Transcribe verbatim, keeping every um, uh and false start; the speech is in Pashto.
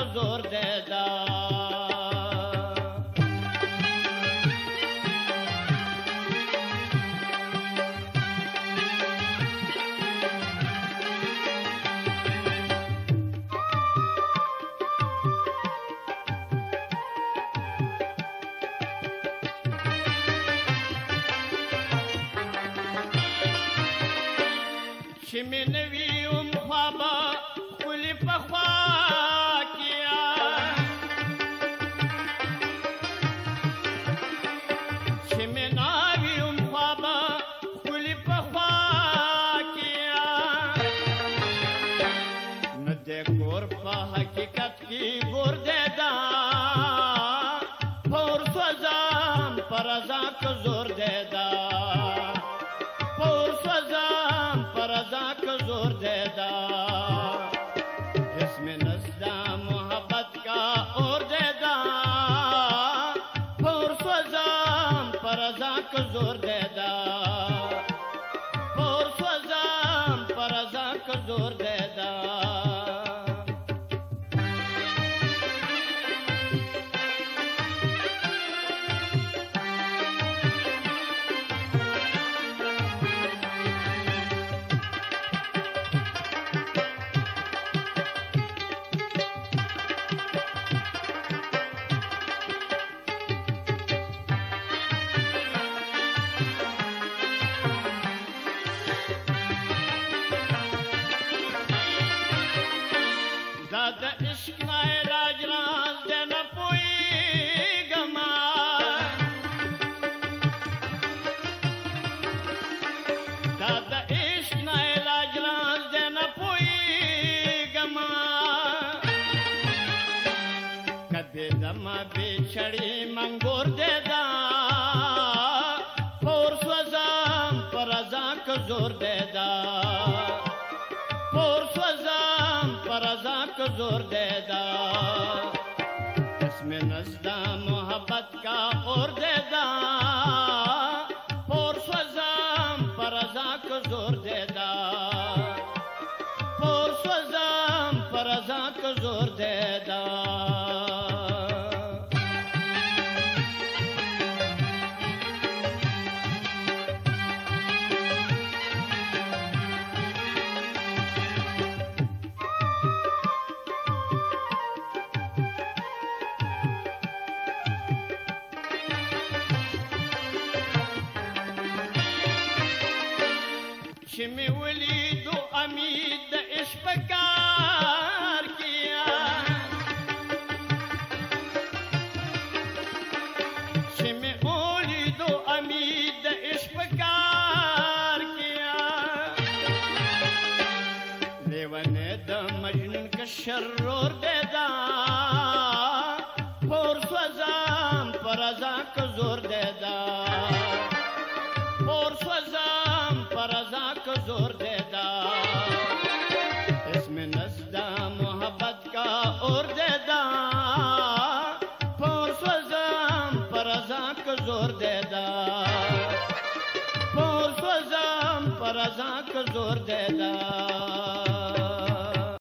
زور دیدا چې مې نوي ام خوابه خولي په خوا کیا چې مې نوي ام خوابه خولي په خوا کیا نه د کور په حقیقت کې ګور دیدا پور سوځم پر رضا که زور دیدا زور دیدا جس میں نزدہ محبت کا اور دیدا پور سوزام پر ازا کا زور دیدا پور سوزام پر ازا کا زور دیدا د عشق نه علاج راز دی نه پوهېږمه دا د عشق نه علاج راز دی نه پوهېږمه که بېدمه بېچړې منګور دیدا پور سوځم په رضا که زور دیدا پور سوځم پر رضا کا زور دیدا اس میں نزدہ محبت کا اور دیدا پور سوزم پر رضا کا زور دیدا پور سوزم پر رضا کا زور دیدا چې مې ولیدو امید د عشق په کار کیا چې مې ولیدو امید د عشق په کار کیا لیونی د مجنون که شرور دیدا پور سوځم په رضا که زور دیدا